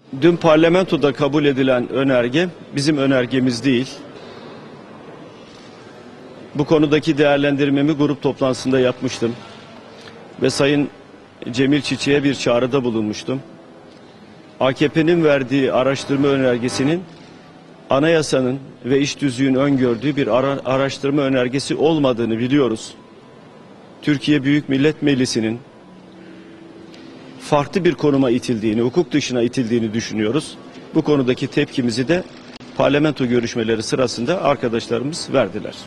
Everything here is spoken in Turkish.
Dün parlamentoda kabul edilen önerge bizim önergemiz değil. Bu konudaki değerlendirmemi grup toplantısında yapmıştım. Ve Sayın Cemil Çiçek'e bir çağrıda bulunmuştum. AKP'nin verdiği araştırma önergesinin anayasanın ve iş tüzüğün öngördüğü bir araştırma önergesi olmadığını biliyoruz. Türkiye Büyük Millet Meclisi'nin farklı bir konuma itildiğini, hukuk dışına itildiğini düşünüyoruz. Bu konudaki tepkimizi de parlamento görüşmeleri sırasında arkadaşlarımız verdiler.